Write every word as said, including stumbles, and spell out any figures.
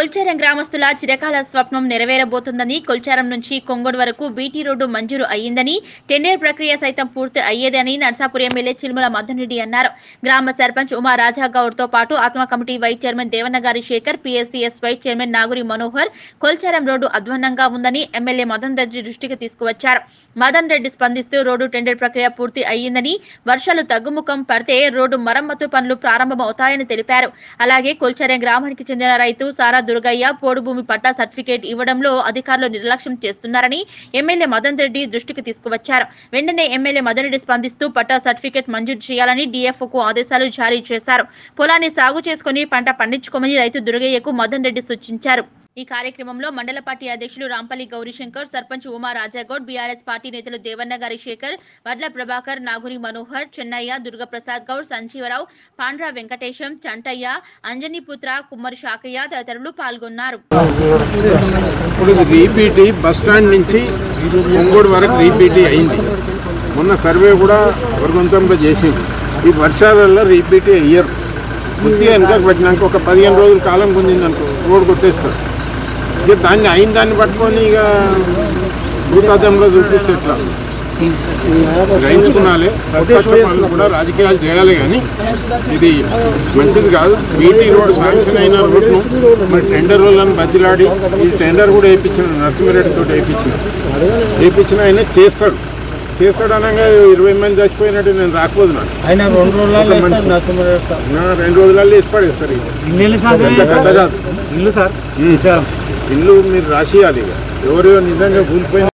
కొల్చారం గ్రామస్తుల చిరకాల స్వప్నం నెరవేరబోతుందని, కొల్చారం నుంచి కొంగోడు వరకు బీటీ రోడ్డు మంజూరు అయ్యిందని, టెండర్ ప్రక్రియ సైతం పూర్తి అయ్యేదని నర్సాపూర్ ఎమ్మెల్యే చిలుముల మదన్ రెడ్డి అన్నారు. గ్రామ సర్పంచ్ ఉమా రాజాగౌడ్ తో పాటు ఆత్మ committee vice chairman Devannagari Shekhar, PSCS vice chairman Naguri Manohar Kolcharam road అధ్వాన్నంగా ఉందని ఎమ్మెల్యే మదన్ రెడ్డి దృష్టికి తీసుకువచ్చారు. మదన్ రెడ్డి స్పందిస్తూ రోడ్డు టెండర్ ప్రక్రియ పూర్తి అయ్యిందని, వర్షాలు తగ్గుముఖం పడితే రోడ్డు మరమ్మతు పనులు ప్రారంభమవుతాయని తెలిపారు. అలాగే కొల్చారం గ్రామానికి చెందిన రైతు సారా దుర్గయ్య పోడు భూమి పట్టా సర్టిఫికేట్ ఇవ్వడంలో అధికారులు నిర్లక్ష్యం చేస్తున్నారని ఎమ్మెల్యే మదన్ రెడ్డి దృష్టికి తీసుకువచ్చారు. వెంటనే ఎమ్మెల్యే మదన్ రెడ్డి స్పందిస్తూ పట్టా సర్టిఫికేట్ మంజూరు చేయాలని డీఎఫ్ఓకు ఆదేశాలు జారీ చేశారు. పొలాన్ని సాగు చేసుకుని పంట పండించుకోమని రైతు దుర్గయ్యకు మదన్ రెడ్డి సూచించారు. ఈ కార్యక్రమంలో మండల పార్టీ అధ్యక్షులు రాంపల్లి గౌరీశంకర్, సర్పంచ్ ఉమా రాజాగౌడ్, బీఆర్ఎస్ పార్టీ నేతలు దేవన్నగారి శేఖర్, వడ్ల ప్రభాకర్, నాగురి మనోహర్, చెన్నయ్య, దుర్గప్రసాద్ గౌడ్, సంజీవరావు, పాండ్రా వెంకటేశం, చంటయ్య, అంజనీపుత్ర, కుమ్మరి శాకయ్య తదితరులు పాల్గొన్నారు. ఇప్పుడు రీపీటీ బస్ స్టాండ్ నుంచి కొంగోడు వరకు రీపీటీ అయింది. మొన్న సర్వే కూడా వర్గంతంలో చేసింది. ఈ వర్షాలలో రీపీటీ అయ్యారు. పూర్తిగా వెనకకు పెట్టినాక ఒక పదిహేను రోజుల కాలం పొందింది అనుకో రోడ్డు కొట్టేస్తారు. ఇక దాన్ని అయిన దాన్ని పట్టుకొని ఇక భూతాతంలో చూపిస్తే ఎట్లా గ్రహించుకున్నాలి. ప్రతిపక్ష పనులు కూడా రాజకీయాలు చేయాలి, కానీ ఇది మంచిది కాదు. బీటీ రోడ్డు శాంక్షన్ అయిన రోడ్ను మరి టెండర్ వాళ్ళని బదిలాడి ఈ టెండర్ కూడా వేయించిన నరసింహారెడ్డితో వేయించిన వేయించిన ఆయన చేస్తాడు చేస్తాడు అనగా ఇరవై మంది చచ్చిపోయినట్టు నేను రాకపోదు. నాకు ఆయన రెండు రోజులలో రెండు రోజులలో వేసి పడేస్తారు. పెద్ద కాదు ఇల్లు సార్ ఇల్లు మీరు రాసియాలి. ఇక ఎవరు నిజంగా కూలిపోయిన